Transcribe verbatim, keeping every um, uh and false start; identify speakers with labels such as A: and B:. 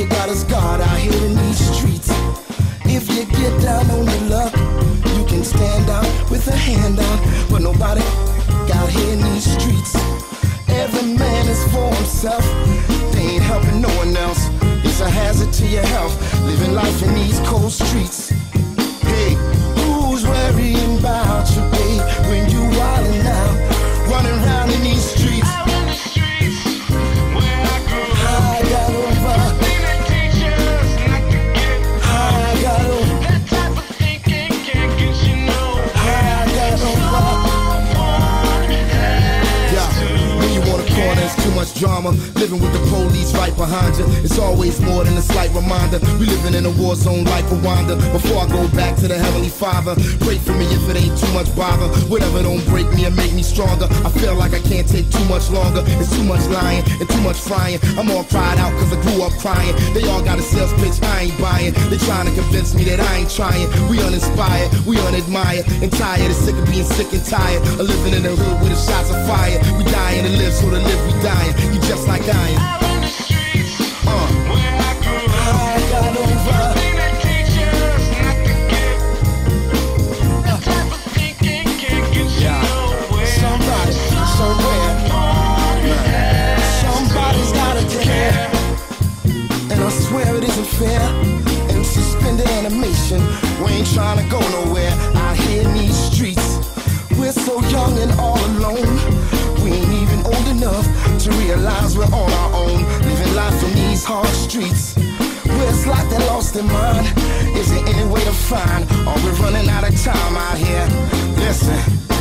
A: you got us God out here in these streets. If you get down on your luck, you can stand out with a hand out, but nobody out here in these streets. Every man is for himself, they ain't helping no one else. It's a hazard to your health, living life in these cold streets. Hey, who's worrying about you, babe, when you wildin' out, running around in these streets?
B: Out in the streets, where I grew up,
A: I got over,
B: they didn't teach us not to get
A: I got over,
B: that type of thinking can't get you nowhere.
A: I got over.
B: Someone has
A: Yeah,
B: to
A: when you on the corner, it's too much drama. Living with the police right behind you. It's always more than a slight reminder. We living in a war zone like Rwanda. Before I go back to the Heavenly Father, pray for me if it ain't too much bother. Whatever don't break me and make me stronger. I feel like I can't take too much longer. It's too much lying and too much frying. I'm all cried out cause I grew up crying. They all got a sales pitch I ain't buying. They trying to convince me that I ain't trying. We uninspired, we unadmired, and tired and sick of being sick and tired of living in the hood with the shots of fire. We dying to live, so to live we dying. You just like I am.
B: out in the streets,
A: Uh,
B: where I grew up.
A: I got over.
B: They didn't teach us not to get that type of thinking can't get you
A: Yeah.
B: nowhere.
A: Somebody, somewhere, somebody's gotta care. And I swear it isn't fair. And suspended animation, we ain't trying to go nowhere out here in these streets. We're so young and all alone. We ain't even old enough to realize we're on our own, living life in these hard streets. Where it's like they're lost their mind. Is there any way to find? Are we running out of time out here? Listen.